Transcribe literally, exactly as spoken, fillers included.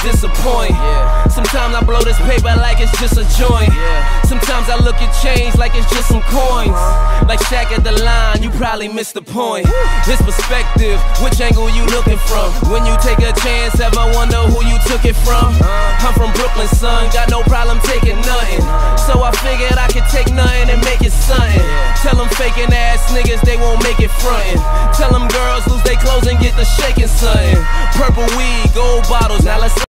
disappoint. Sometimes I blow this paper like it's just a joint. Sometimes I look at change like it's just some coins. Like Shaq at the line, you probably missed the point. This perspective, which angle you looking from? When you take a chance, ever wonder who you took it from? I'm from Brooklyn, son, got no problem taking nothing. So I figured I could take nothing and make it something. Tell them faking ass niggas they won't make it frontin'. Tell them girls lose their clothes and get the shaking something. Purple weed, gold bottles, now let's